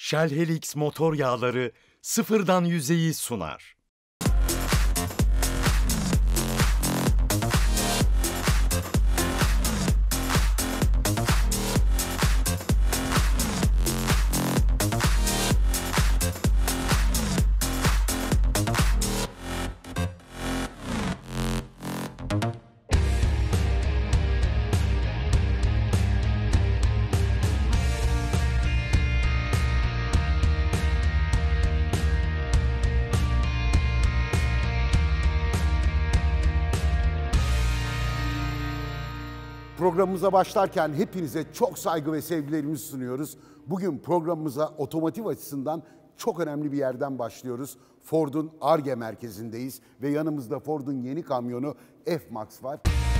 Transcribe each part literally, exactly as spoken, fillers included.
Shell Helix motor yağları sıfırdan yüzeyi sunar. Programımıza başlarken hepinize çok saygı ve sevgilerimizi sunuyoruz. Bugün programımıza otomotiv açısından çok önemli bir yerden başlıyoruz. Ford'un Ar-Ge merkezindeyiz ve yanımızda Ford'un yeni kamyonu F-Max var.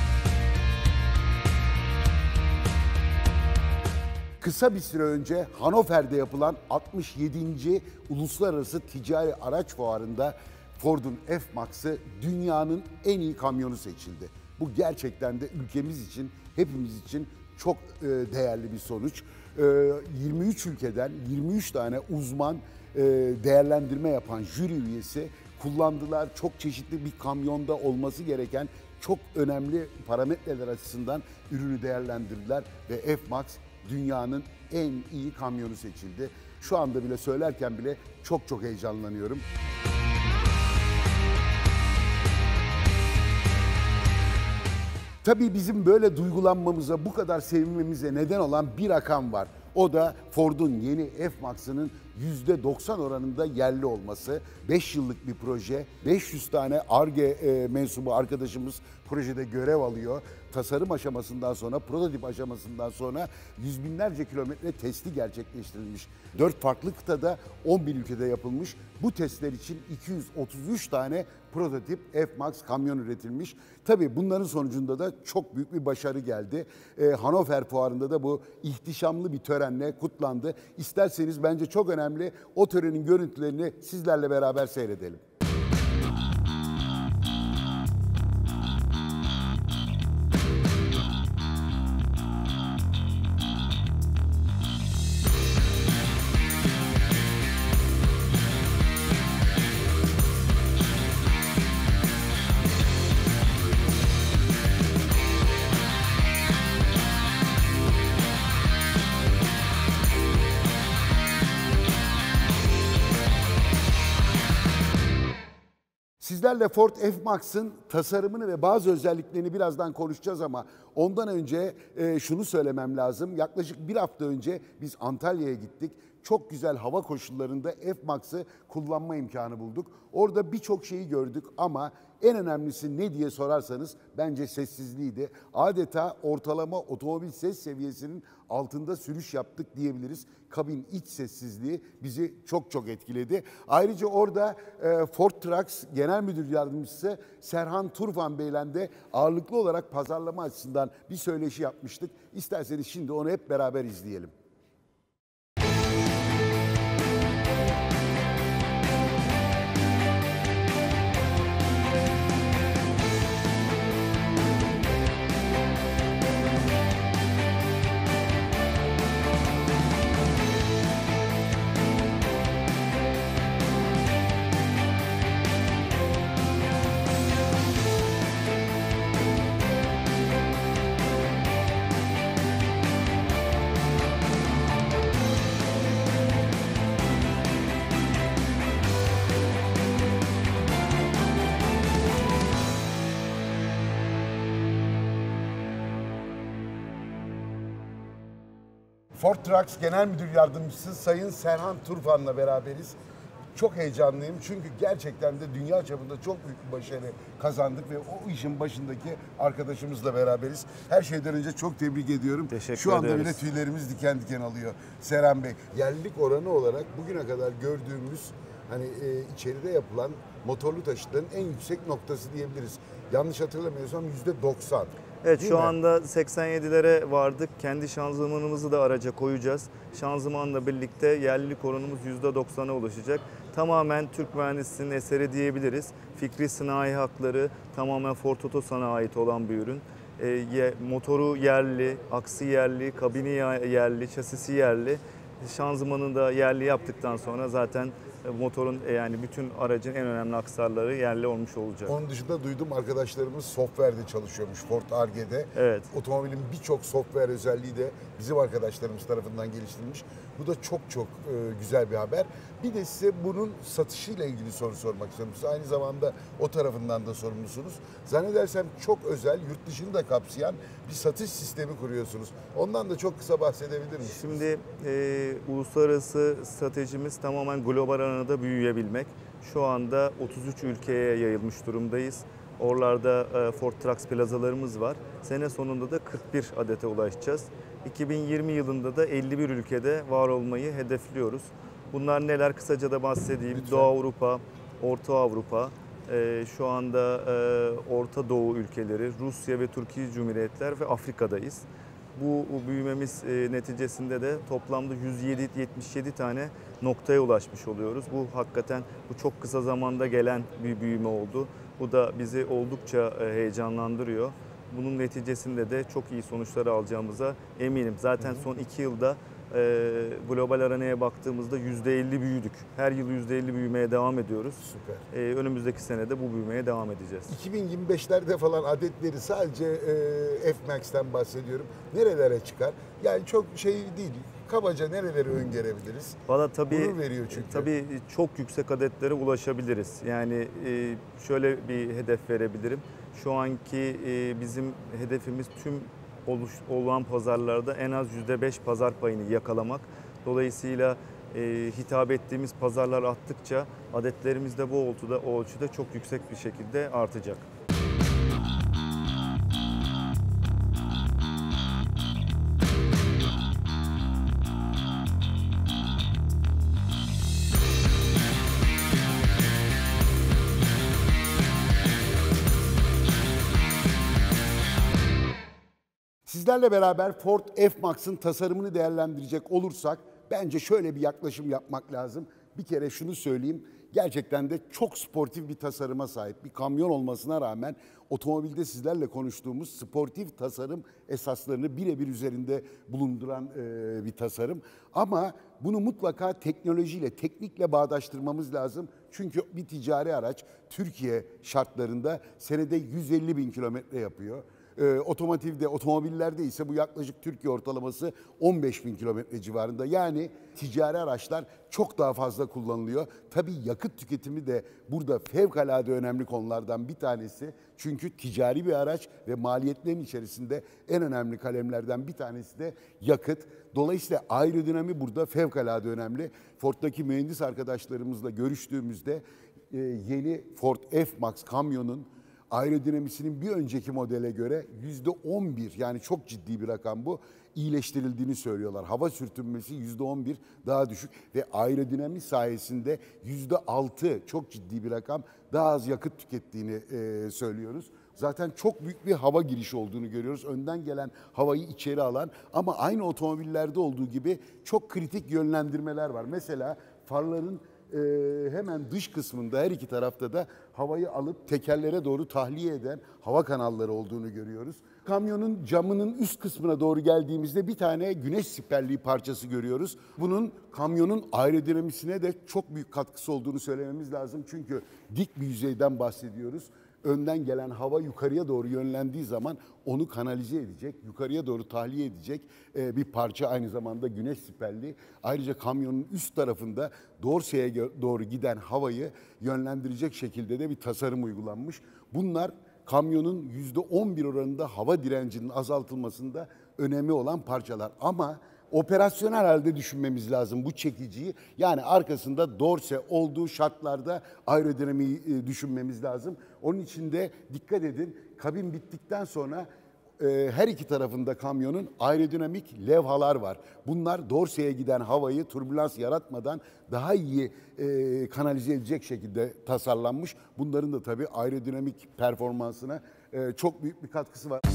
Kısa bir süre önce Hannover'de yapılan altmış yedinci Uluslararası Ticari Araç Fuarı'nda Ford'un F-Max'ı dünyanın en iyi kamyonu seçildi. Bu gerçekten de ülkemiz için, hepimiz için çok e, değerli bir sonuç. E, yirmi üç ülkeden yirmi üç tane uzman e, değerlendirme yapan jüri üyesi kullandılar. Çok çeşitli bir kamyonda olması gereken çok önemli parametreler açısından ürünü değerlendirdiler ve F-Max dünyanın en iyi kamyonu seçildi. Şu anda bile söylerken bile çok çok heyecanlanıyorum. Tabii bizim böyle duygulanmamıza, bu kadar sevinmemize neden olan bir rakam var. O da Ford'un yeni F-Max'ının yüzde doksan oranında yerli olması. beş yıllık bir proje. beş yüz tane Ar-Ge mensubu arkadaşımız projede görev alıyor. Tasarım aşamasından sonra, prototip aşamasından sonra yüz binlerce kilometre testi gerçekleştirilmiş. dört farklı kıtada on bin ülkede yapılmış. Bu testler için iki yüz otuz üç tane prototip F-Max kamyon üretilmiş. Tabii bunların sonucunda da çok büyük bir başarı geldi. Ee, Hannover Fuarı'nda da bu ihtişamlı bir törenle kutlandı. İsterseniz bence çok önemli o törenin görüntülerini sizlerle beraber seyredelim. Sizlerle Ford F-Max'ın tasarımını ve bazı özelliklerini birazdan konuşacağız ama ondan önce e, şunu söylemem lazım. Yaklaşık bir hafta önce biz Antalya'ya gittik. Çok güzel hava koşullarında F-Max'ı kullanma imkanı bulduk. Orada birçok şeyi gördük ama en önemlisi ne diye sorarsanız bence sessizliğiydi. Adeta ortalama otomobil ses seviyesinin altında sürüş yaptık diyebiliriz. Kabin iç sessizliği bizi çok çok etkiledi. Ayrıca orada e, Ford Trucks Genel Müdür Yardımcısı Serhan Turfan Bey'le de ağırlıklı olarak pazarlama açısından bir söyleşi yapmıştık. İsterseniz şimdi onu hep beraber izleyelim. Ford Trucks Genel Müdür Yardımcısı Sayın Serhan Turfan'la beraberiz. Çok heyecanlıyım çünkü gerçekten de dünya çapında çok büyük bir başarı kazandık ve o işin başındaki arkadaşımızla beraberiz. Her şeyden önce çok tebrik ediyorum. Teşekkür Şu anda ederiz. bile tüylerimiz diken diken alıyor Serhan Bey. Yerlilik oranı olarak bugüne kadar gördüğümüz hani e, içeride yapılan motorlu taşıtların en yüksek noktası diyebiliriz. Yanlış hatırlamıyorsam yüzde doksan. Evet, değil şu mi? anda seksen yedilere vardık. Kendi şanzımanımızı da araca koyacağız. Şanzımanla birlikte yerlilik oranımız yüzde doksana ulaşacak. Tamamen Türk mühendisinin eseri diyebiliriz. Fikri sanayi hakları tamamen Ford Otosan'a ait olan bir ürün. E, motoru yerli, aksi yerli, kabini yerli, şasisi yerli. Şanzımanını da yerli yaptıktan sonra zaten motorun yani bütün aracın en önemli aksarları yerli olmuş olacak. Onun dışında duydum arkadaşlarımız software'de çalışıyormuş Ford Ar-Ge'de. Evet. Otomobilin birçok software özelliği de bizim arkadaşlarımız tarafından geliştirilmiş. Bu da çok çok e, güzel bir haber. Bir de size bunun satışıyla ilgili soru sormak istiyorum. Siz aynı zamanda o tarafından da sorumlusunuz. Zannedersem çok özel, yurt dışını da kapsayan bir satış sistemi kuruyorsunuz. Ondan da çok kısa bahsedebilir misiniz? Şimdi e, uluslararası stratejimiz tamamen global arenada büyüyebilmek. Şu anda otuz üç ülkeye yayılmış durumdayız. Oralarda e, Ford Trucks plazalarımız var. Sene sonunda da kırk bir adete ulaşacağız. iki bin yirmi yılında da elli bir ülkede var olmayı hedefliyoruz. Bunlar neler? Kısaca da bahsedeyim. Lütfen. Doğu Avrupa, Orta Avrupa, e, şu anda e, Orta Doğu ülkeleri, Rusya ve Türkiye Cumhuriyetler ve Afrika'dayız. Bu büyümemiz e, neticesinde de toplamda yüz yetmiş yedi tane noktaya ulaşmış oluyoruz. Bu hakikaten bu çok kısa zamanda gelen bir büyüme oldu. Bu da bizi oldukça e, heyecanlandırıyor. Bunun neticesinde de çok iyi sonuçları alacağımıza eminim. Zaten son iki yılda e, global arenaya baktığımızda yüzde elli büyüdük. Her yıl yüzde elli büyümeye devam ediyoruz. Süper. E, önümüzdeki sene de bu büyümeye devam edeceğiz. iki bin yirmi beşlerde falan adetleri sadece e, F-Max'ten bahsediyorum. Nerelere çıkar? Yani çok şey değil. Kabaca nereleri öngörebiliriz? Valla tabii, Gurur veriyor çünkü. tabii çok yüksek adetlere ulaşabiliriz. Yani e, şöyle bir hedef verebilirim. Şu anki e, bizim hedefimiz tüm oluş, olan pazarlarda en az yüzde beş pazar payını yakalamak. Dolayısıyla e, hitap ettiğimiz pazarlar arttıkça adetlerimiz de bu ölçüde, o ölçüde çok yüksek bir şekilde artacak. Sizlerle beraber Ford F-Max'ın tasarımını değerlendirecek olursak bence şöyle bir yaklaşım yapmak lazım. Bir kere şunu söyleyeyim, gerçekten de çok sportif bir tasarıma sahip. Bir kamyon olmasına rağmen otomobilde sizlerle konuştuğumuz sportif tasarım esaslarını birebir üzerinde bulunduran e, bir tasarım. Ama bunu mutlaka teknolojiyle, teknikle bağdaştırmamız lazım. Çünkü bir ticari araç Türkiye şartlarında senede yüz elli bin kilometre yapıyor. E, otomotivde, otomobillerde ise bu yaklaşık Türkiye ortalaması on beş bin kilometre civarında. Yani ticari araçlar çok daha fazla kullanılıyor. Tabii yakıt tüketimi de burada fevkalade önemli konulardan bir tanesi. Çünkü ticari bir araç ve maliyetlerin içerisinde en önemli kalemlerden bir tanesi de yakıt. Dolayısıyla aerodinami burada fevkalade önemli. Ford'daki mühendis arkadaşlarımızla görüştüğümüzde e, yeni Ford F-Max kamyonun aerodinamisinin bir önceki modele göre yüzde on bir, yani çok ciddi bir rakam bu, iyileştirildiğini söylüyorlar. Hava sürtünmesi yüzde on bir daha düşük ve aerodinami sayesinde yüzde altı, çok ciddi bir rakam, daha az yakıt tükettiğini e, söylüyoruz. Zaten çok büyük bir hava girişi olduğunu görüyoruz. Önden gelen havayı içeri alan, ama aynı otomobillerde olduğu gibi çok kritik yönlendirmeler var. Mesela farların Ee, hemen dış kısmında her iki tarafta da havayı alıp tekerlere doğru tahliye eden hava kanalları olduğunu görüyoruz. Kamyonun camının üst kısmına doğru geldiğimizde bir tane güneş siperliği parçası görüyoruz. Bunun kamyonun aerodinamisine de çok büyük katkısı olduğunu söylememiz lazım. Çünkü dik bir yüzeyden bahsediyoruz. Önden gelen hava yukarıya doğru yönlendiği zaman onu kanalize edecek, yukarıya doğru tahliye edecek bir parça, aynı zamanda güneş siperli. Ayrıca kamyonun üst tarafında dorse'ye doğru giden havayı yönlendirecek şekilde de bir tasarım uygulanmış. Bunlar kamyonun yüzde on bir oranında hava direncinin azaltılmasında önemli olan parçalar. Ama operasyonel halde düşünmemiz lazım bu çekiciyi. Yani arkasında dorse olduğu şartlarda aerodinamiği düşünmemiz lazım. Onun için de dikkat edin, kabin bittikten sonra e, her iki tarafında kamyonun aerodinamik levhalar var. Bunlar dorseye giden havayı türbülans yaratmadan daha iyi e, kanalize edecek şekilde tasarlanmış. Bunların da tabii aerodinamik performansına e, çok büyük bir katkısı var.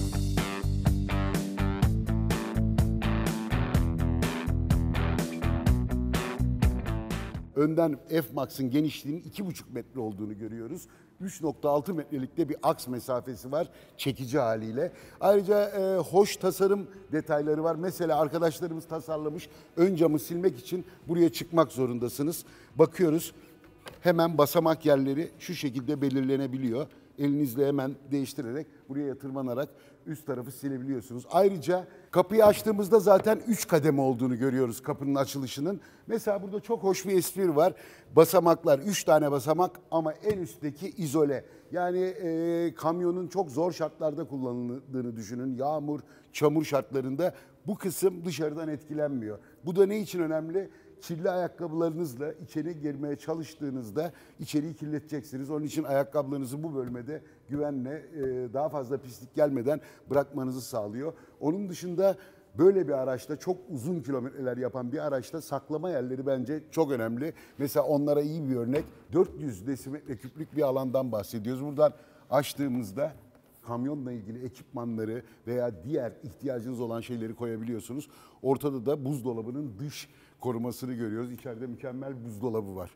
Önden F-Max'ın genişliğinin iki buçuk metre olduğunu görüyoruz. üç nokta altı metrelikte bir aks mesafesi var çekici haliyle. Ayrıca e, hoş tasarım detayları var. Mesela arkadaşlarımız tasarlamış, ön camı silmek için buraya çıkmak zorundasınız. Bakıyoruz, hemen basamak yerleri şu şekilde belirlenebiliyor. Elinizle hemen değiştirerek buraya tırmanarak üst tarafı silebiliyorsunuz. Ayrıca kapıyı açtığımızda zaten üç kademe olduğunu görüyoruz kapının açılışının. Mesela burada çok hoş bir espri var. Basamaklar, üç tane basamak ama en üstteki izole. Yani e, kamyonun çok zor şartlarda kullanıldığını düşünün. Yağmur, çamur şartlarında bu kısım dışarıdan etkilenmiyor. Bu da ne için önemli? Kirli ayakkabılarınızla içeri girmeye çalıştığınızda içeriği kirleteceksiniz. Onun için ayakkabılarınızı bu bölmede güvenle, daha fazla pislik gelmeden bırakmanızı sağlıyor. Onun dışında böyle bir araçta, çok uzun kilometreler yapan bir araçta saklama yerleri bence çok önemli. Mesela onlara iyi bir örnek, dört yüz desimetre küplük bir alandan bahsediyoruz. Buradan açtığımızda kamyonla ilgili ekipmanları veya diğer ihtiyacınız olan şeyleri koyabiliyorsunuz. Ortada da buzdolabının dış korumasını görüyoruz. İçeride mükemmel bir buzdolabı var.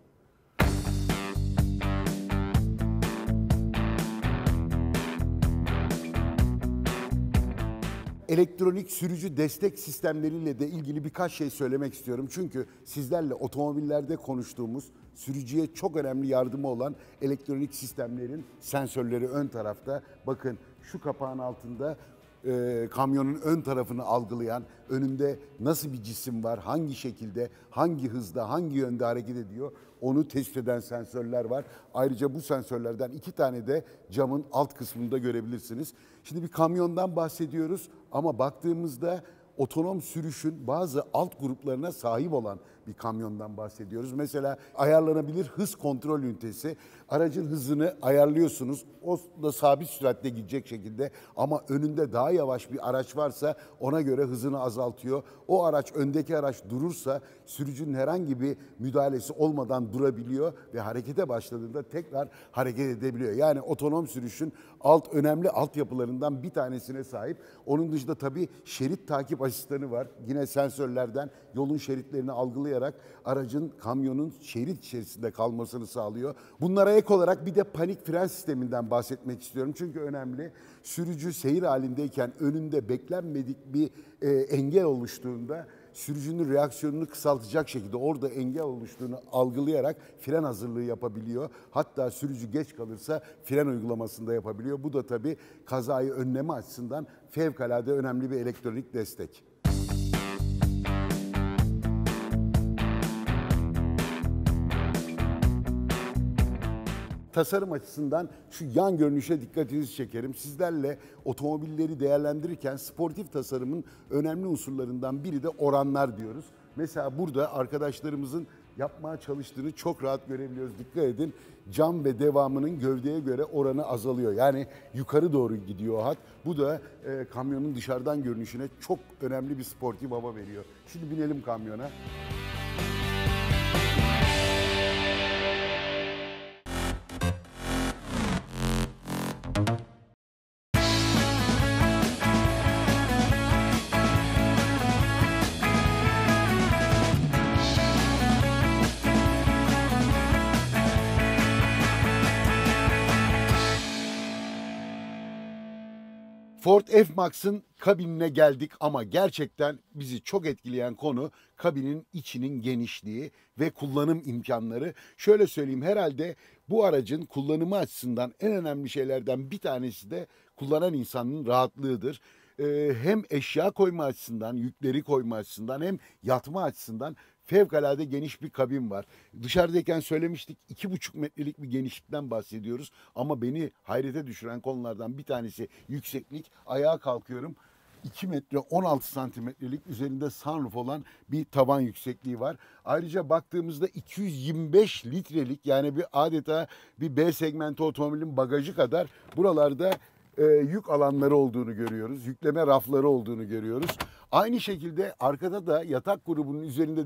Elektronik sürücü destek sistemleriyle de ilgili birkaç şey söylemek istiyorum. Çünkü sizlerle otomobillerde konuştuğumuz, sürücüye çok önemli yardımı olan elektronik sistemlerin sensörleri ön tarafta. Bakın şu kapağın altında e, kamyonun ön tarafını algılayan, önünde nasıl bir cisim var, hangi şekilde, hangi hızda, hangi yönde hareket ediyor onu tespit eden sensörler var. Ayrıca bu sensörlerden iki tane de camın alt kısmında görebilirsiniz. Şimdi bir kamyondan bahsediyoruz ama baktığımızda otonom sürüşün bazı alt gruplarına sahip olan bir kamyondan bahsediyoruz. Mesela ayarlanabilir hız kontrol ünitesi. Aracın hızını ayarlıyorsunuz. O da sabit süratle gidecek şekilde ama önünde daha yavaş bir araç varsa ona göre hızını azaltıyor. O araç, öndeki araç durursa sürücünün herhangi bir müdahalesi olmadan durabiliyor ve harekete başladığında tekrar hareket edebiliyor. Yani otonom sürüşün alt önemli altyapılarından bir tanesine sahip. Onun dışında tabii şerit takip asistanı var. Yine sensörlerden yolun şeritlerini algılayarak aracın, kamyonun şerit içerisinde kalmasını sağlıyor. Bunlara ek olarak bir de panik fren sisteminden bahsetmek istiyorum. Çünkü önemli. Sürücü seyir halindeyken önünde beklenmedik bir e, engel oluştuğunda sürücünün reaksiyonunu kısaltacak şekilde orada engel oluştuğunu algılayarak fren hazırlığı yapabiliyor. Hatta sürücü geç kalırsa fren uygulamasını da yapabiliyor. Bu da tabii kazayı önleme açısından fevkalade önemli bir elektronik destek. Tasarım açısından şu yan görünüşe dikkatinizi çekerim. Sizlerle otomobilleri değerlendirirken sportif tasarımın önemli unsurlarından biri de oranlar diyoruz. Mesela burada arkadaşlarımızın yapmaya çalıştığını çok rahat görebiliyoruz. Dikkat edin, cam ve devamının gövdeye göre oranı azalıyor. Yani yukarı doğru gidiyor o hat. Bu da e, kamyonun dışarıdan görünüşüne çok önemli bir sportif hava veriyor. Şimdi binelim kamyona. Ford F-Max'ın kabinine geldik ama gerçekten bizi çok etkileyen konu kabinin içinin genişliği ve kullanım imkanları. Şöyle söyleyeyim, herhalde bu aracın kullanımı açısından en önemli şeylerden bir tanesi de kullanan insanın rahatlığıdır. Ee, hem eşya koyma açısından, yükleri koyma açısından hem yatma açısından fevkalade geniş bir kabin var. Dışarıdayken söylemiştik, iki buçuk metrelik bir genişlikten bahsediyoruz. Ama beni hayrete düşüren konulardan bir tanesi yükseklik. Ayağa kalkıyorum. iki metre on altı santimetrelik üzerinde sunroof olan bir tavan yüksekliği var. Ayrıca baktığımızda iki yüz yirmi beş litrelik, yani bir adeta bir B segmenti otomobilin bagajı kadar buralarda e, yük alanları olduğunu görüyoruz. Yükleme rafları olduğunu görüyoruz. Aynı şekilde arkada da yatak grubunun üzerinde de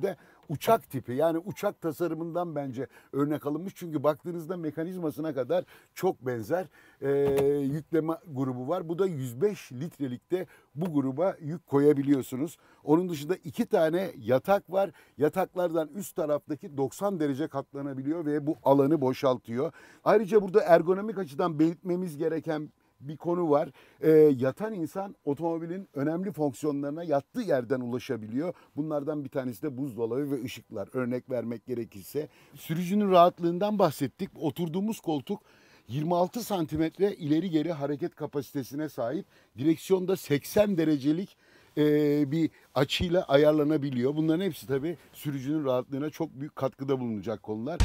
uçak tipi, yani uçak tasarımından bence örnek alınmış. Çünkü baktığınızda mekanizmasına kadar çok benzer e, yükleme grubu var. Bu da yüz beş litrelikte bu gruba yük koyabiliyorsunuz. Onun dışında iki tane yatak var. Yataklardan üst taraftaki doksan derece katlanabiliyor ve bu alanı boşaltıyor. Ayrıca burada ergonomik açıdan belirtmemiz gereken bir konu var. E, yatan insan otomobilin önemli fonksiyonlarına yattığı yerden ulaşabiliyor. Bunlardan bir tanesi de buzdolabı ve ışıklar. Örnek vermek gerekirse. Sürücünün rahatlığından bahsettik. Oturduğumuz koltuk yirmi altı santimetre ileri geri hareket kapasitesine sahip. Direksiyonda seksen derecelik e, bir açıyla ayarlanabiliyor. Bunların hepsi tabii sürücünün rahatlığına çok büyük katkıda bulunacak konular.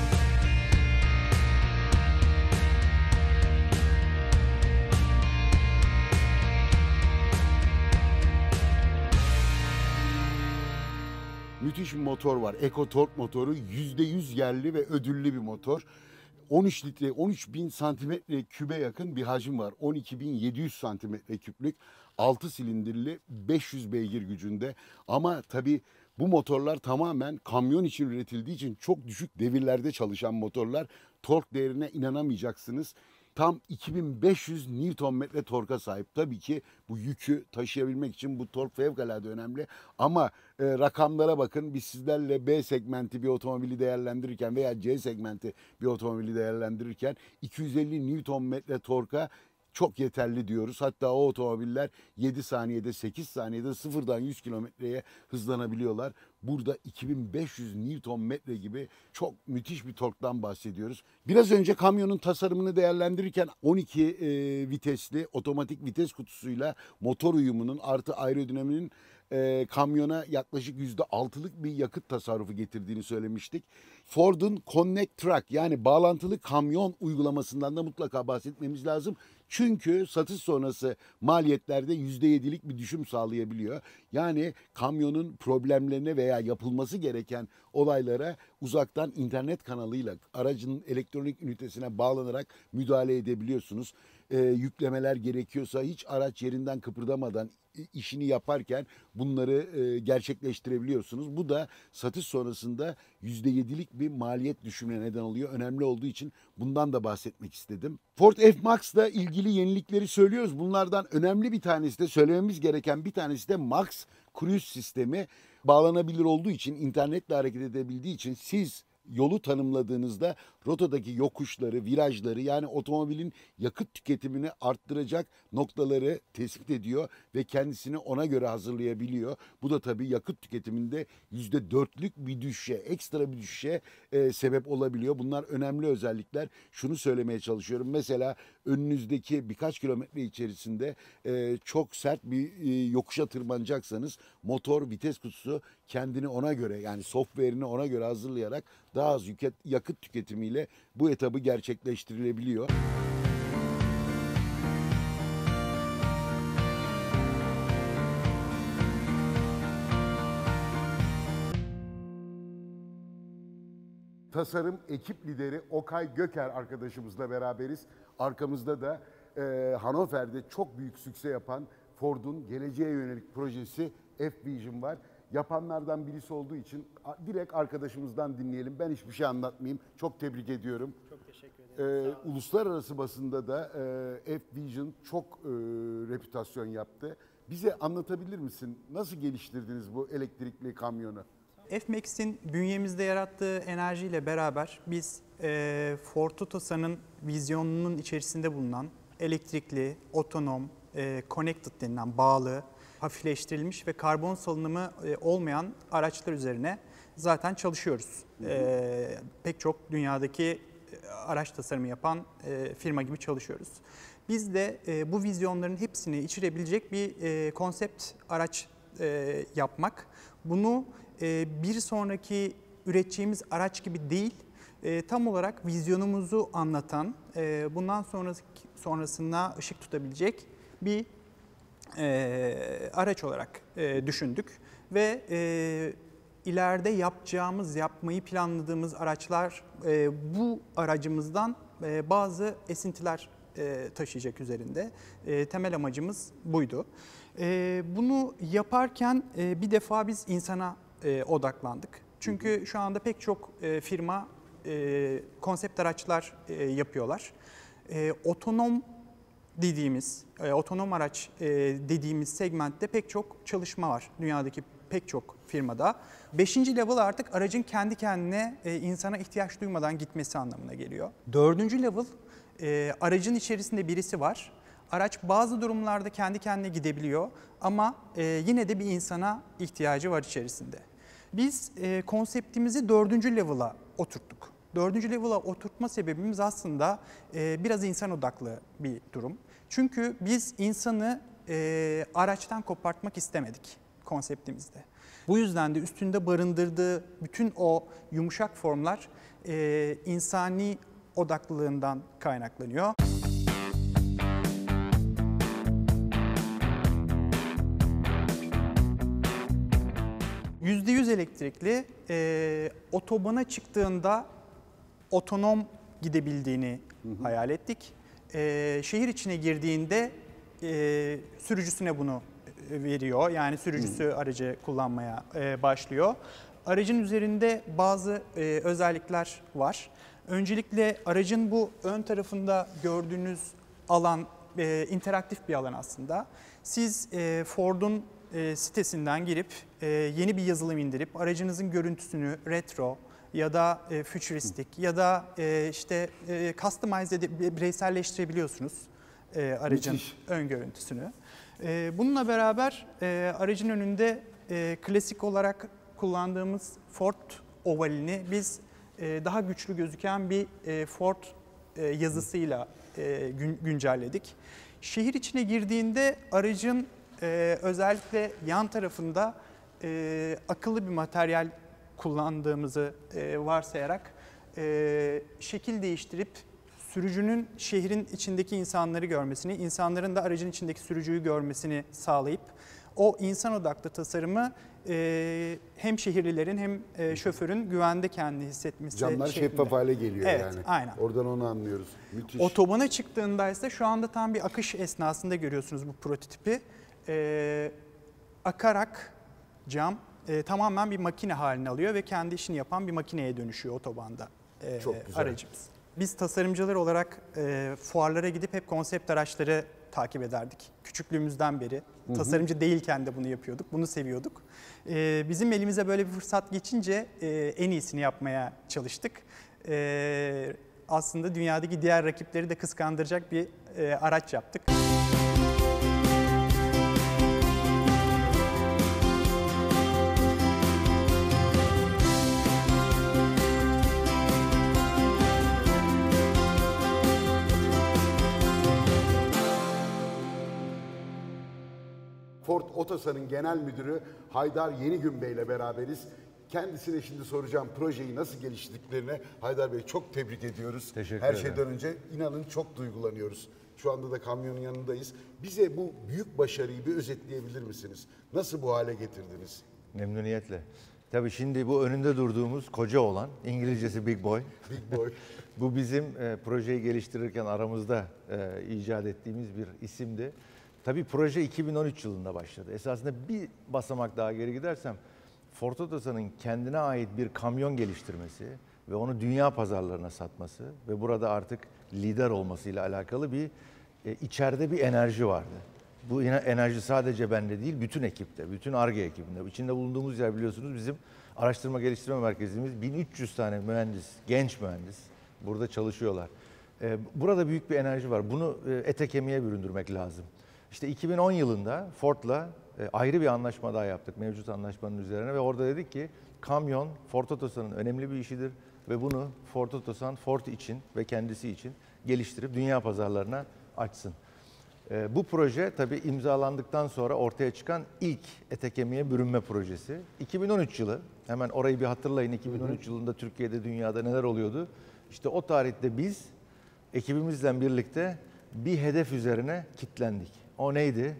Müthiş bir motor var. EcoTorque motoru, yüzde yüz yerli ve ödüllü bir motor. on üç litre, on üç bin santimetre kübe yakın bir hacim var. on iki bin yedi yüz santimetre küplük, altı silindirli, beş yüz beygir gücünde. Ama tabii bu motorlar tamamen kamyon için üretildiği için çok düşük devirlerde çalışan motorlar. Tork değerine inanamayacaksınız. Tam iki bin beş yüz Newton metre torka sahip. Tabii ki bu yükü taşıyabilmek için bu tork fevkalade önemli. Ama e, rakamlara bakın. Biz sizlerle B segmenti bir otomobili değerlendirirken veya C segmenti bir otomobili değerlendirirken iki yüz elli Newton metre torka çok yeterli diyoruz. Hatta o otomobiller yedi saniyede, sekiz saniyede sıfırdan yüz kilometreye hızlanabiliyorlar. Burada iki bin beş yüz Newton metre gibi çok müthiş bir torktan bahsediyoruz. Biraz önce kamyonun tasarımını değerlendirirken on iki e, vitesli otomatik vites kutusuyla motor uyumunun artı aerodinaminin e, kamyona yaklaşık yüzde altılık bir yakıt tasarrufu getirdiğini söylemiştik. Ford'un Connect Truck yani bağlantılı kamyon uygulamasından da mutlaka bahsetmemiz lazım. Çünkü satış sonrası maliyetlerde yüzde yedilik bir düşüm sağlayabiliyor. Yani kamyonun problemlerine veya yapılması gereken olaylara uzaktan internet kanalıyla aracın elektronik ünitesine bağlanarak müdahale edebiliyorsunuz. Ee, yüklemeler gerekiyorsa hiç araç yerinden kıpırdamadan işini yaparken bunları e, gerçekleştirebiliyorsunuz. Bu da satış sonrasında yüzde yedilik bir maliyet düşümüne neden oluyor. Önemli olduğu için bundan da bahsetmek istedim. Ford F-Max'la ilgili yenilikleri söylüyoruz. Bunlardan önemli bir tanesi de söylememiz gereken bir tanesi de Max Cruise sistemi. Bağlanabilir olduğu için, internetle hareket edebildiği için siz yolu tanımladığınızda rotadaki yokuşları, virajları yani otomobilin yakıt tüketimini arttıracak noktaları tespit ediyor ve kendisini ona göre hazırlayabiliyor. Bu da tabii yakıt tüketiminde yüzde dörtlük bir düşüşe, ekstra bir düşüşe e, sebep olabiliyor. Bunlar önemli özellikler. Şunu söylemeye çalışıyorum. Mesela önünüzdeki birkaç kilometre içerisinde e, çok sert bir e, yokuşa tırmanacaksanız motor vites kutusu kendini ona göre yani software'ini ona göre hazırlayarak daha az yakıt tüketimiyle bu etabı gerçekleştirilebiliyor. Tasarım ekip lideri Okay Göker arkadaşımızla beraberiz. Arkamızda da e, Hannover'de çok büyük sükse yapan Ford'un geleceğe yönelik projesi F-Vision var. Yapanlardan birisi olduğu için direkt arkadaşımızdan dinleyelim. Ben hiçbir şey anlatmayayım. Çok tebrik ediyorum. Çok teşekkür ederim. Ee, uluslararası basında da e, F-Vision çok e, reputasyon yaptı. Bize anlatabilir misin? Nasıl geliştirdiniz bu elektrikli kamyonu? F-Max'in bünyemizde yarattığı enerjiyle beraber biz e, Ford Otosan'ın vizyonunun içerisinde bulunan elektrikli, otonom, e, connected denilen bağlı, hafifleştirilmiş ve karbon salınımı e, olmayan araçlar üzerine zaten çalışıyoruz. E, pek çok dünyadaki araç tasarımı yapan e, firma gibi çalışıyoruz. Biz de e, bu vizyonların hepsini içerebilecek bir e, konsept araç e, yapmak. Bunu e, bir sonraki üreteceğimiz araç gibi değil, e, tam olarak vizyonumuzu anlatan, e, bundan sonrası, sonrasında ışık tutabilecek bir e, araç olarak e, düşündük. Ve e, ileride yapacağımız, yapmayı planladığımız araçlar e, bu aracımızdan e, bazı esintiler e, taşıyacak üzerinde. E, temel amacımız buydu. E, bunu yaparken e, bir defa biz insana e, odaklandık. Çünkü şu anda pek çok e, firma e, konsept araçlar e, yapıyorlar. E, otonom dediğimiz, e, otonom araç e, dediğimiz segmentte pek çok çalışma var dünyadaki pek çok firmada. Beşinci level artık aracın kendi kendine e, insana ihtiyaç duymadan gitmesi anlamına geliyor. Dördüncü level e, aracın içerisinde birisi var. Araç bazı durumlarda kendi kendine gidebiliyor ama e, yine de bir insana ihtiyacı var içerisinde. Biz e, konseptimizi dördüncü level'a oturttuk. Dördüncü level'a oturtma sebebimiz aslında e, biraz insan odaklı bir durum. Çünkü biz insanı e, araçtan kopartmak istemedik konseptimizde. Bu yüzden de üstünde barındırdığı bütün o yumuşak formlar e, insani odaklılığından kaynaklanıyor. yüzde yüz elektrikli, e, otobana çıktığında otonom gidebildiğini hı hı. hayal ettik. E, şehir içine girdiğinde e, sürücüsüne bunu veriyor. Yani sürücüsü hı. aracı kullanmaya e, başlıyor. Aracın üzerinde bazı e, özellikler var. Öncelikle aracın bu ön tarafında gördüğünüz alan e, interaktif bir alan aslında. Siz e, Ford'un e, sitesinden girip e, yeni bir yazılım indirip aracınızın görüntüsünü retro ya da e, futuristik ya da e, işte e, customize edip bireyselleştirebiliyorsunuz e, aracın Müthiş. ön görüntüsünü. E, bununla beraber e, aracın önünde e, klasik olarak kullandığımız Ford ovalini biz e, daha güçlü gözüken bir e, Ford e, yazısıyla e, gün, güncelledik. Şehir içine girdiğinde aracın e, özellikle yan tarafında e, akıllı bir materyal kullandığımızı e, varsayarak e, şekil değiştirip sürücünün şehrin içindeki insanları görmesini, insanların da aracın içindeki sürücüyü görmesini sağlayıp o insan odaklı tasarımı e, hem şehirlilerin hem e, şoförün güvende kendini hissetmesi Camlar şeklinde. şeffaf hale geliyor evet, yani. Aynen. Oradan onu anlıyoruz. Müthiş. Otobana çıktığında ise şu anda tam bir akış esnasında görüyorsunuz bu prototipi. E, akarak cam e, tamamen bir makine haline alıyor ve kendi işini yapan bir makineye dönüşüyor otobanda e, Çok güzel. aracımız. Biz tasarımcılar olarak e, fuarlara gidip hep konsept araçları takip ederdik. Küçüklüğümüzden beri. Hı hı. Tasarımcı değilken de bunu yapıyorduk, bunu seviyorduk. E, bizim elimize böyle bir fırsat geçince e, en iyisini yapmaya çalıştık. E, aslında dünyadaki diğer rakipleri de kıskandıracak bir e, araç yaptık. Ford Otosan'ın genel müdürü Haydar Yenigün Bey ile beraberiz. Kendisine şimdi soracağım projeyi nasıl geliştirdiklerine. Haydar Bey çok tebrik ediyoruz. Teşekkür Her ederim. şeyden önce inanın çok duygulanıyoruz. Şu anda da kamyonun yanındayız. Bize bu büyük başarıyı bir özetleyebilir misiniz? Nasıl bu hale getirdiniz? Memnuniyetle. Tabii şimdi bu önünde durduğumuz koca olan, İngilizcesi Big Boy. Big Boy. Bu bizim e, projeyi geliştirirken aramızda e, icat ettiğimiz bir isimdi. Tabii proje iki bin on üç yılında başladı. Esasında bir basamak daha geri gidersem Ford Otosan'ın kendine ait bir kamyon geliştirmesi ve onu dünya pazarlarına satması ve burada artık lider olmasıyla alakalı bir e, içeride bir enerji vardı. Bu enerji sadece bende değil, bütün ekipte, bütün Ar-Ge ekibinde. İçinde bulunduğumuz yer biliyorsunuz bizim araştırma geliştirme merkezimiz. bin üç yüz tane mühendis, genç mühendis burada çalışıyorlar. E, burada büyük bir enerji var. Bunu e, ete kemiğe büründürmek lazım. İşte iki bin on yılında Ford'la e, ayrı bir anlaşma daha yaptık mevcut anlaşmanın üzerine ve orada dedik ki kamyon Ford Otosan'ın önemli bir işidir ve bunu Ford Otosan, Ford için ve kendisi için geliştirip dünya pazarlarına açsın. E, bu proje tabii imzalandıktan sonra ortaya çıkan ilk ete kemiğe bürünme projesi. iki bin on üç yılı, hemen orayı bir hatırlayın, iki bin on üç yılında Türkiye'de, dünyada neler oluyordu? İşte o tarihte biz ekibimizle birlikte bir hedef üzerine kilitlendik. O neydi?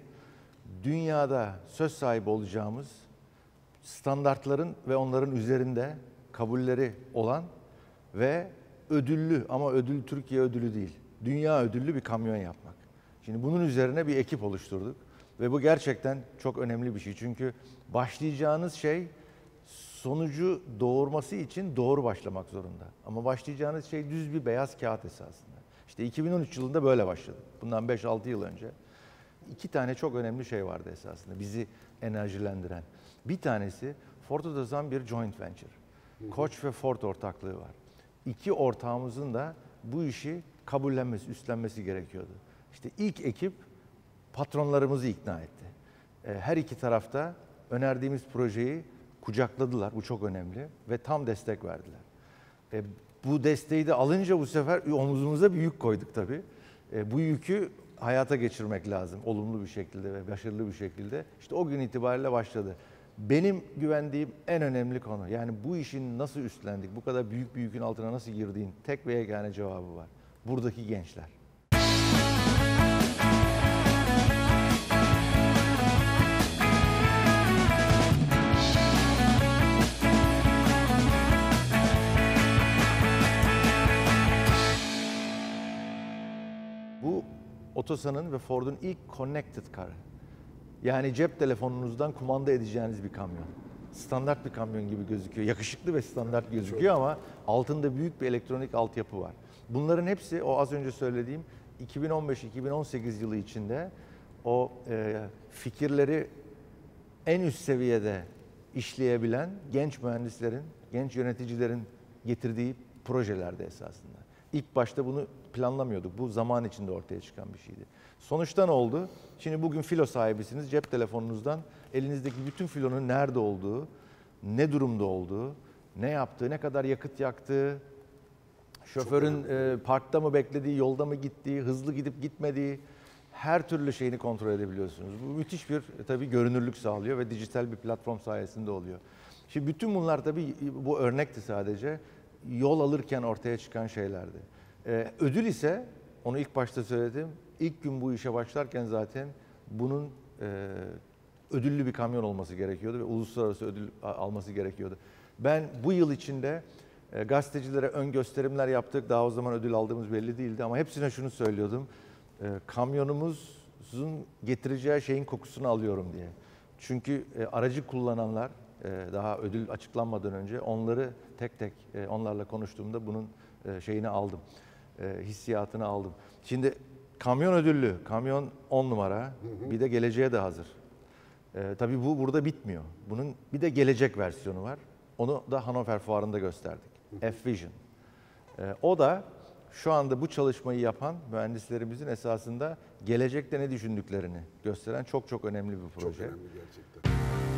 Dünyada söz sahibi olacağımız standartların ve onların üzerinde kabulleri olan ve ödüllü ama ödül Türkiye ödülü değil, dünya ödüllü bir kamyon yapmak. Şimdi bunun üzerine bir ekip oluşturduk ve bu gerçekten çok önemli bir şey. Çünkü başlayacağınız şey sonucu doğurması için doğru başlamak zorunda. Ama başlayacağınız şey düz bir beyaz kağıt esasında. İşte iki bin on üç yılında böyle başladık. Bundan beş altı yıl önce. İki tane çok önemli şey vardı esasında bizi enerjilendiren. Bir tanesi Ford Otosan bir joint venture. Koç ve Ford ortaklığı var. İki ortağımızın da bu işi kabullenmesi, üstlenmesi gerekiyordu. İşte ilk ekip patronlarımızı ikna etti. Her iki tarafta önerdiğimiz projeyi kucakladılar. Bu çok önemli ve tam destek verdiler. E, bu desteği de alınca bu sefer omuzumuza bir yük koyduk tabii. E, bu yükü hayata geçirmek lazım. Olumlu bir şekilde ve başarılı bir şekilde. İşte o gün itibariyle başladı. Benim güvendiğim en önemli konu. Yani bu işin nasıl üstlendik, bu kadar büyük bir yükün altına nasıl girdiğin tek ve yegane cevabı var. Buradaki gençler. Bu Otosan'ın ve Ford'un ilk connected car'ı. Yani cep telefonunuzdan kumanda edeceğiniz bir kamyon. Standart bir kamyon gibi gözüküyor. Yakışıklı ve standart gözüküyor ama altında büyük bir elektronik altyapı var. Bunların hepsi o az önce söylediğim iki bin on beş iki bin on sekiz yılı içinde o e, fikirleri en üst seviyede işleyebilen genç mühendislerin, genç yöneticilerin getirdiği projelerde esasında. İlk başta bunu planlamıyorduk. Bu zaman içinde ortaya çıkan bir şeydi. Sonuçta ne oldu? Şimdi bugün filo sahibisiniz. Cep telefonunuzdan elinizdeki bütün filonun nerede olduğu, ne durumda olduğu, ne yaptığı, ne kadar yakıt yaktığı, şoförün e, parkta mı beklediği, yolda mı gittiği, hızlı gidip gitmediği her türlü şeyini kontrol edebiliyorsunuz. Bu müthiş bir e, tabii görünürlük sağlıyor ve dijital bir platform sayesinde oluyor. Şimdi bütün bunlar tabii bu örnekti sadece. Yol alırken ortaya çıkan şeylerdi. Ee, ödül ise, onu ilk başta söyledim, ilk gün bu işe başlarken zaten bunun e, ödüllü bir kamyon olması gerekiyordu ve uluslararası ödül alması gerekiyordu. Ben bu yıl içinde e, gazetecilere ön gösterimler yaptık. Daha o zaman ödül aldığımız belli değildi ama hepsine şunu söylüyordum. E, kamyonumuzun getireceği şeyin kokusunu alıyorum diye. Çünkü e, aracı kullananlar, daha ödül açıklanmadan önce onları tek tek onlarla konuştuğumda bunun şeyini aldım, hissiyatını aldım. Şimdi kamyon ödüllü, kamyon on numara, hı hı. Bir de geleceğe de hazır. Tabii bu burada bitmiyor. Bunun bir de gelecek versiyonu var. Onu da Hannover Fuarı'nda gösterdik. F-Vision. O da şu anda bu çalışmayı yapan mühendislerimizin esasında gelecekte ne düşündüklerini gösteren çok çok önemli bir proje. Çok önemli gerçekten.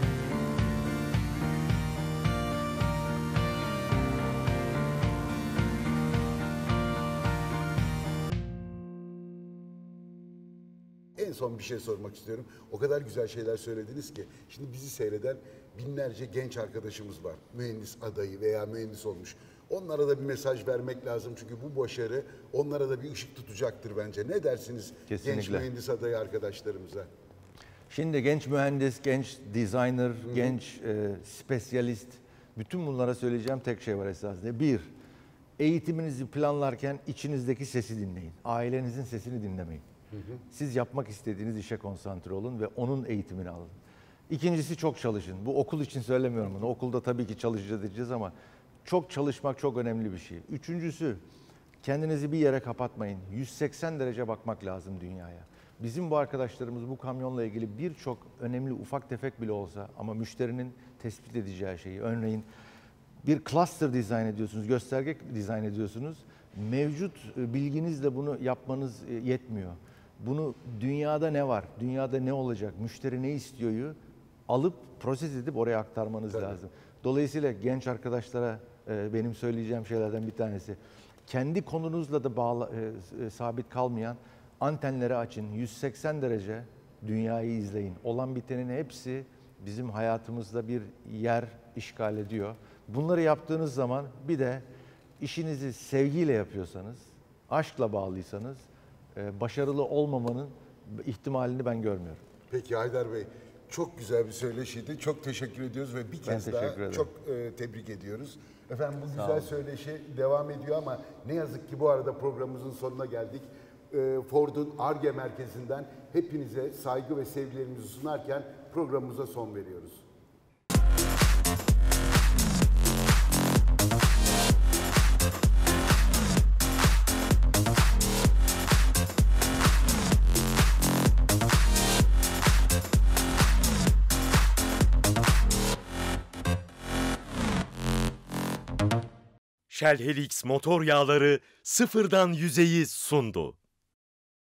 En son bir şey sormak istiyorum. O kadar güzel şeyler söylediniz ki. Şimdi bizi seyreden binlerce genç arkadaşımız var. Mühendis adayı veya mühendis olmuş. Onlara da bir mesaj vermek lazım. Çünkü bu başarı onlara da bir ışık tutacaktır bence. Ne dersiniz Kesinlikle. Genç mühendis adayı arkadaşlarımıza? Şimdi genç mühendis, genç designer, Hı-hı. genç e, spesyalist, bütün bunlara söyleyeceğim tek şey var esasında. Bir, eğitiminizi planlarken içinizdeki sesi dinleyin. Ailenizin sesini dinlemeyin. Hı hı. Siz yapmak istediğiniz işe konsantre olun ve onun eğitimini alın. İkincisi çok çalışın. Bu okul için söylemiyorum bunu. Okulda tabii ki çalışacağız diyeceğiz ama çok çalışmak çok önemli bir şey. Üçüncüsü, kendinizi bir yere kapatmayın. yüz seksen derece bakmak lazım dünyaya. Bizim bu arkadaşlarımız bu kamyonla ilgili birçok önemli ufak tefek bile olsa ama müşterinin tespit edeceği şeyi, örneğin bir cluster dizayn ediyorsunuz, gösterge dizayn ediyorsunuz. Mevcut bilginizle bunu yapmanız yetmiyor. Bunu dünyada ne var, dünyada ne olacak, müşteri ne istiyoryu alıp proses edip oraya aktarmanız Tabii. lazım. Dolayısıyla genç arkadaşlara benim söyleyeceğim şeylerden bir tanesi. Kendi konunuzla da bağla, e, sabit kalmayan antenleri açın. yüz seksen derece dünyayı izleyin. Olan bitenin hepsi bizim hayatımızda bir yer işgal ediyor. Bunları yaptığınız zaman bir de işinizi sevgiyle yapıyorsanız, aşkla bağlıysanız e, başarılı olmamanın ihtimalini ben görmüyorum. Peki Haydar Bey, çok güzel bir söyleşiydi. Çok teşekkür ediyoruz ve bir kez daha ederim. çok e, tebrik ediyoruz. Efendim bu Sağ güzel olun. söyleşi devam ediyor ama ne yazık ki bu arada programımızın sonuna geldik. E, Ford'un Ar-Ge merkezinden hepinize saygı ve sevgilerimizi sunarken programımıza son veriyoruz. Shell Helix motor yağları sıfırdan yüzeyi sundu.